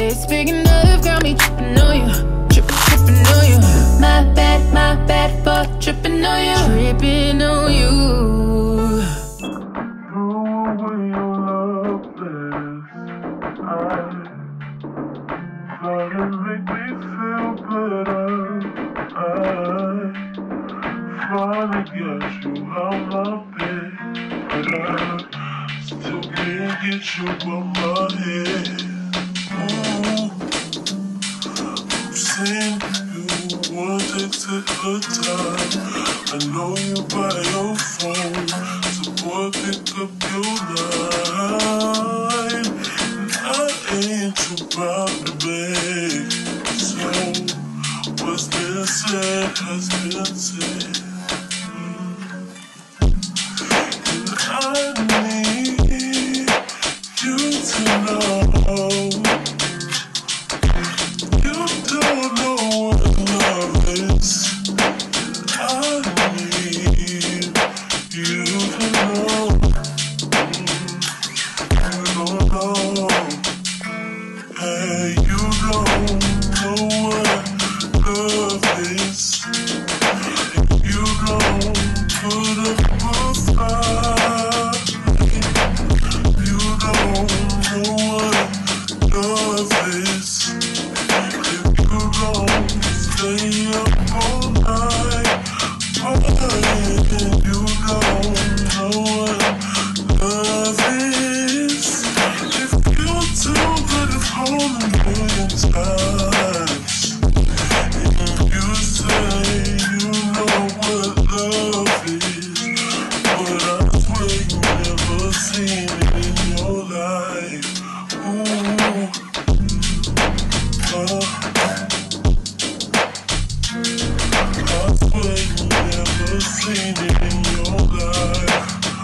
It's big enough, got me tripping on you. Tripping on you. My bad for tripping on you. Tripping on you. Throw away your love letters. Thought it make me feel better. I finally got you out my bed, but I still can't get you out my head. Ooh, I'm saying you one text at a time. I know you by your phone, so boy pick up your line. And I ain't too proud to beg, so what's been said has been said. And I need you to know you don't know what love is. I need you to know. You don't know. Hey, you don't know what love is. You don't put up a fight. You don't know what love is. If you don't stay up all night, you don't know what love is. If you too good at home a million times, and you say you know what love is, but I swear you never seen it in your life. Ooh, I swear you never seen it in your life.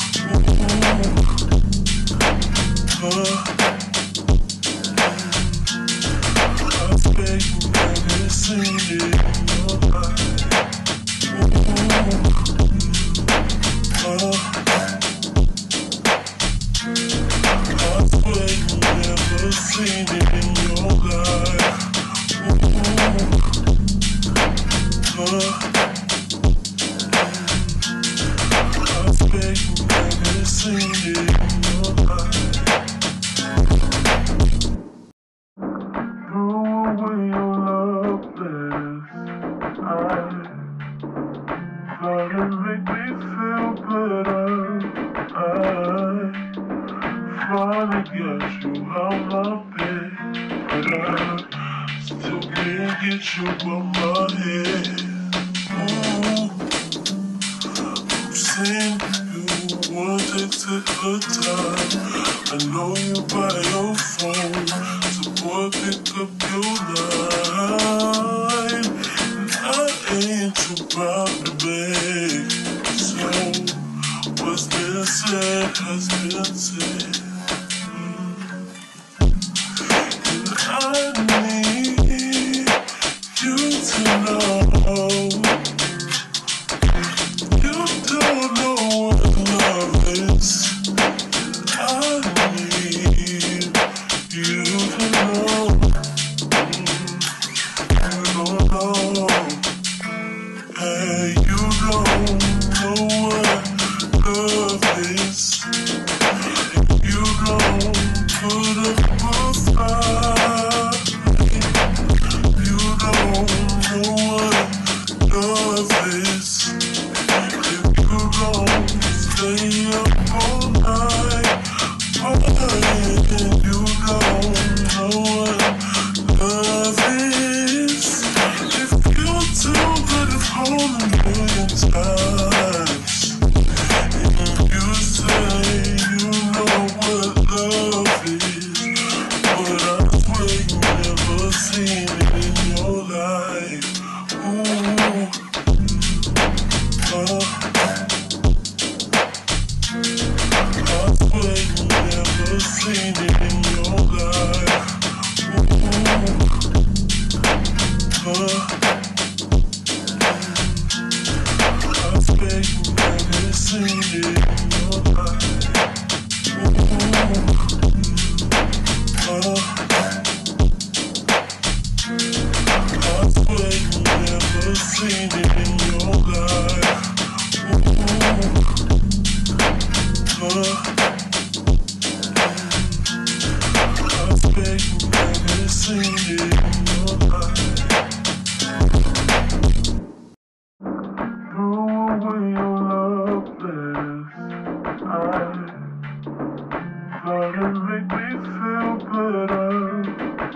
Ooh, I swear you never seen it in your life. Ooh, I swear you never seen it in your life. Ooh, I swear you never seen it in your life. Throw away your love letters. Thought it make me feel better. I finally got you out my bed, but I still can't get you out my head. Ooh, I'm saying you one text at a time. I know you by your phone, so boy pick up your line. And I ain't too proud to beg, so what's been said has been said. And I need you to know you don't know what love is. I need you to know. You don't know. Hey, you don't know what love is.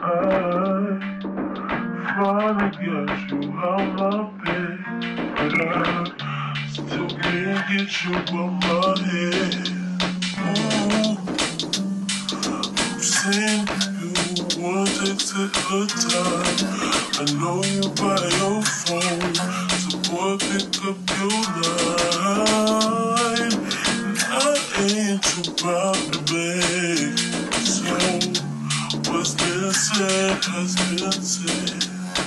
finally got you out my bed, but I still can't get you out my head. I'm saying you want to take her time. I know you by your phone, so boy pick up your line. And I ain't too proud to beg, so what's been said has been said.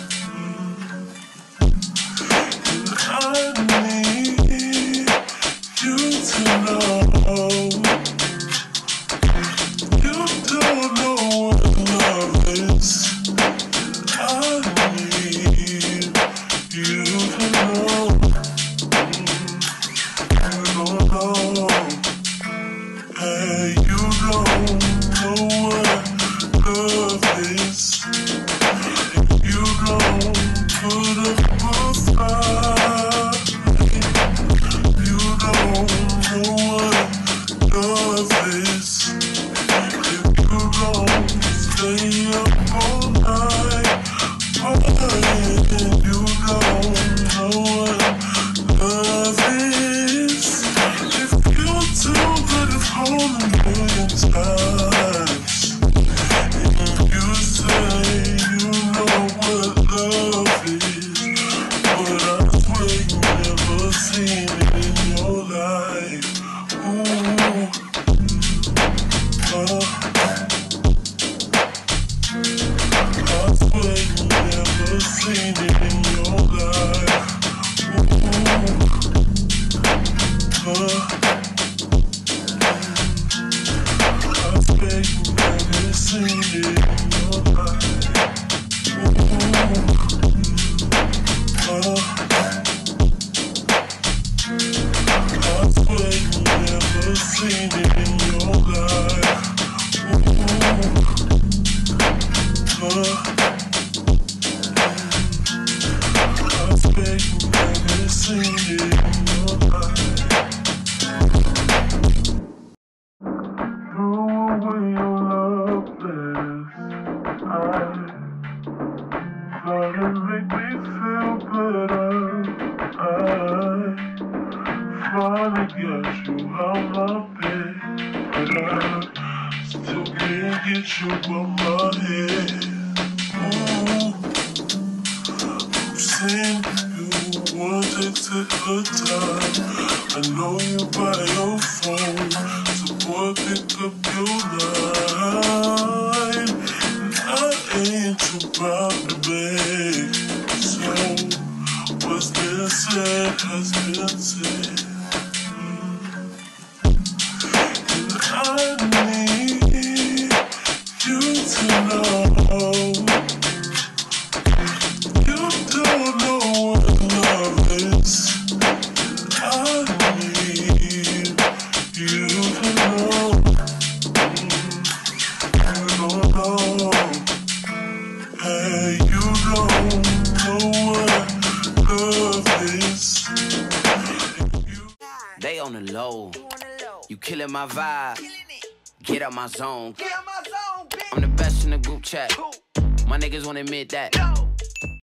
And I need you to know you don't know what love is. I need you to know you don't know. Hey, you don't know what love is. You don't put up a fight. You don't know what love is. If you don't stay up all night, you don't know what love is. If you too good at home a million times, you say you know what love is, but I swear you never seen it in your life. Ooh, I swear you never seen it in your life. Ooh, I swear you never seen it in your life. I swear you never seen it in your life. I swear you never seen it in your life. Throw away your love letters. I thought it'd make me feel better. I finally got you out my bed, but I still can't get you out my head. I'm saying you want to take her time. I know you by your phone, so boy pick up your line. And I ain't too proud to beg, so what's been said has been said. And I need you to know you don't know what love is. I need you to know you don't know. Hey, you don't know what love is. They on the low. You killing my vibe. Get out my zone. I'm the best in the group chat. My niggas won't admit that.